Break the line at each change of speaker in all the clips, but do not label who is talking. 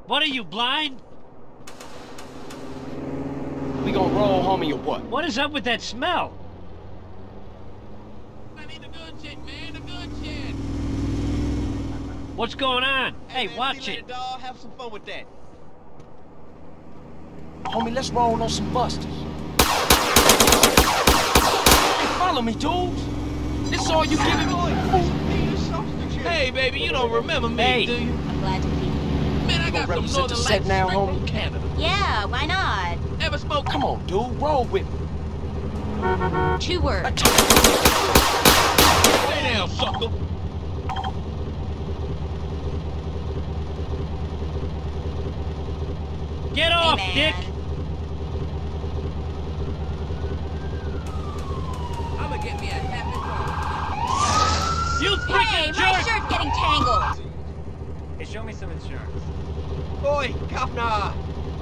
What are you, blind?
We gonna roll, homie, or what?
What is up with that smell?
I need the good shit, man, the good shit.
What's going on? Hey,
man,
watch
see you
it.
later, dawg. Have some fun with that.
Homie, let's roll on some busters. Follow me, dudes. This all you giving me?
Hey, baby, you don't remember me,
Hey.
do you?
I'm glad to meet you.
Man, I got some
represent the
Northern
set
Lights
now,
straight
homie?
from Canada.
Yeah, why not?
Ever smoke?
Come on, dude, roll with me.
2 words.
Lay down, sucker.
Get off,
man.
Dick!
I'ma get me a happy song.
You
Hey,
freaking
my
jerk!
shirt's getting tangled.
Hey, show me some insurance.
Oi, governor.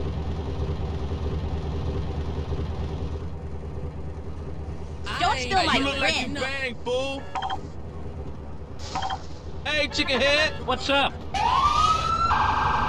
Don't spill my
You look like you
grin.
bang, fool. Hey, chicken head.
What's up?